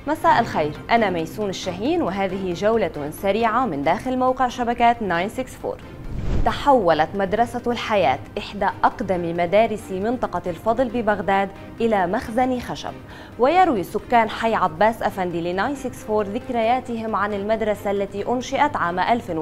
مساء الخير، أنا ميسون الشاهين وهذه جولة سريعة من داخل موقع شبكات 964. تحولت مدرسة الحياة إحدى أقدم مدارس منطقة الفضل ببغداد إلى مخزن خشب، ويروي سكان حي عباس أفندي ل 964 ذكرياتهم عن المدرسة التي أنشئت عام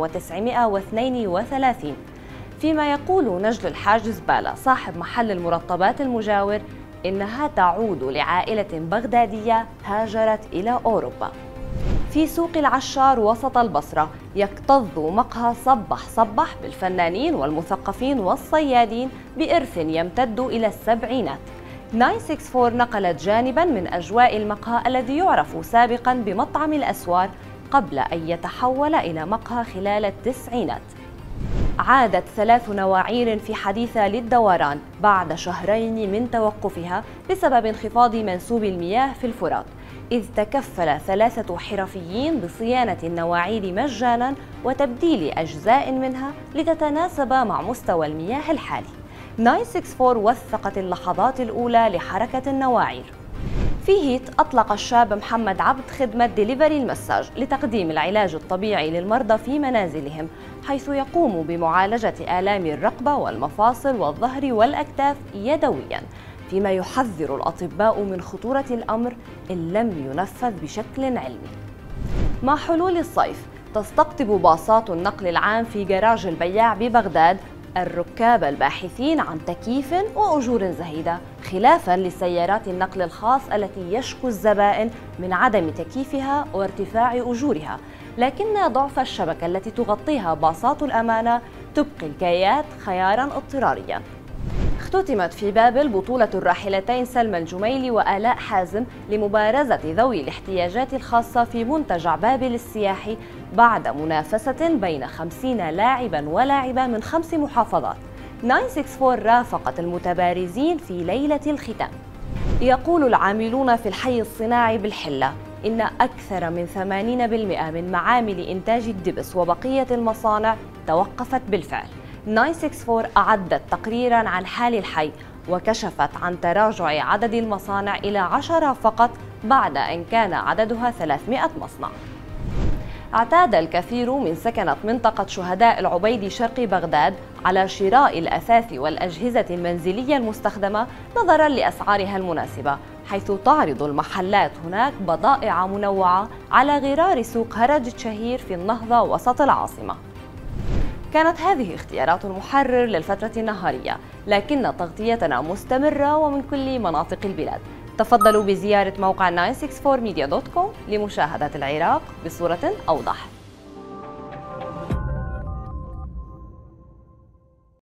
1932، فيما يقول نجل الحاج زبالة صاحب محل المرطبات المجاور إنها تعود لعائلة بغدادية هاجرت إلى أوروبا. في سوق العشار وسط البصرة يكتظ مقهى صبح صبح بالفنانين والمثقفين والصيادين بإرث يمتد إلى السبعينات. 964 نقلت جانبا من أجواء المقهى الذي يعرف سابقا بمطعم الأسوار قبل أن يتحول إلى مقهى خلال التسعينات. عادت 3 نواعير في حديثة للدوران بعد شهرين من توقفها بسبب انخفاض منسوب المياه في الفرات، إذ تكفل 3 حرفيين بصيانة النواعير مجانا وتبديل أجزاء منها لتتناسب مع مستوى المياه الحالي. 964 وثقت اللحظات الأولى لحركة النواعير. في هيت أطلق الشاب محمد عبد خدمة ديليفري المساج لتقديم العلاج الطبيعي للمرضى في منازلهم، حيث يقوم بمعالجة آلام الرقبة والمفاصل والظهر والأكتاف يدوياً، فيما يحذر الأطباء من خطورة الأمر إن لم ينفذ بشكل علمي. مع حلول الصيف تستقطب باصات النقل العام في جراج البياع ببغداد الركاب الباحثين عن تكييف وأجور زهيدة، خلافاً لسيارات النقل الخاص التي يشكو الزبائن من عدم تكييفها وارتفاع أجورها، لكن ضعف الشبكة التي تغطيها باصات الأمانة تبقي الكيات خياراً اضطرارياً. اختتمت في بابل بطولة الراحلتين سلمى الجميلي وآلاء حازم لمبارزة ذوي الاحتياجات الخاصة في منتجع بابل السياحي بعد منافسة بين 50 لاعبا ولاعبة من 5 محافظات. 964 رافقت المتبارزين في ليلة الختام. يقول العاملون في الحي الصناعي بالحلة إن أكثر من 80% من معامل إنتاج الدبس وبقية المصانع توقفت بالفعل. 964 أعدت تقريراً عن حال الحي وكشفت عن تراجع عدد المصانع إلى 10 فقط بعد أن كان عددها 300 مصنع. اعتاد الكثير من سكنة منطقة شهداء العبيدي شرق بغداد على شراء الأثاث والأجهزة المنزلية المستخدمة نظراً لأسعارها المناسبة، حيث تعرض المحلات هناك بضائع منوعة على غرار سوق هرج الشهير في النهضة وسط العاصمة. كانت هذه اختيارات المحرر للفترة النهارية، لكن تغطيتنا مستمرة ومن كل مناطق البلاد. تفضلوا بزيارة موقع 964media.com لمشاهدة العراق بصورة أوضح.